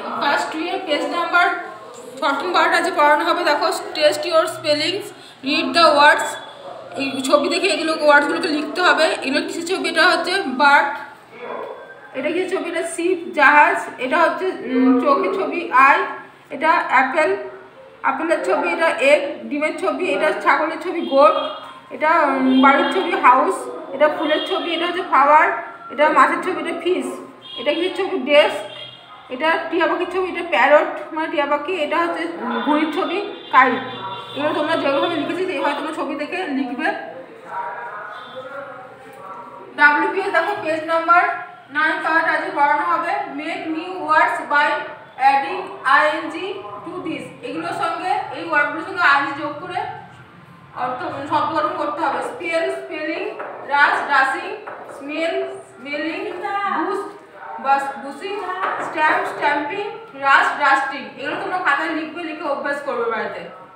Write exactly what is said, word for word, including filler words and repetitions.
Class two এর page number প্রথম part আছে পড়ানো হবে। দেখো, test your spellings, read the words. এই ছবি দেখে এগুলো ওয়ার্ডসগুলোকে লিখতে হবে। এগুলো কিসের ছবি? এটা হচ্ছে বার্ড। এটা কিসের ছবি? এটা শিপ, জাহাজ। এটা হচ্ছে চোখের ছবি, আই। এটা অ্যাপেল, আপেলের ছবি। এটা এগ, ডিমের ছবি। এটা ছাগলের ছবি, গোট। এটা বাড়ির ছবি, হাউস। এটা ফুলের ছবি, এটা হচ্ছে ফ্লাওয়ার। এটা মাছের ছবি, এটা ফিশ। এটা কিসের ছবি? ডেস্ক। এটা টিয়া পাখির ছবি, এটা প্যারট মানে টিয়া পাখি। এটা হচ্ছে ঘুড়ির ছবি, কাইট। এগুলো তোমরা যেভাবে লিখেছি এইভাবে তোমরা ছবি দেখে লিখবে। ডাব্লিউপিএস দেখো, পেজ নাম্বার নাইন পার্ট আছে পড়ানো হবে। Make new words by adding ING to this. এগুলোর সঙ্গে এই ওয়ার্ডগুলোর সঙ্গে আইএনজি যোগ করে অর্থ শব্দ গঠন করতে হবে। Spell, spelling, rush, rushing, smell, smelling, boost, bus, busing, stamp, stamping, rush, rusting. এগুলো তোমরা খাতায় লিখবে, লিখে অভ্যাস করবে বাড়িতে।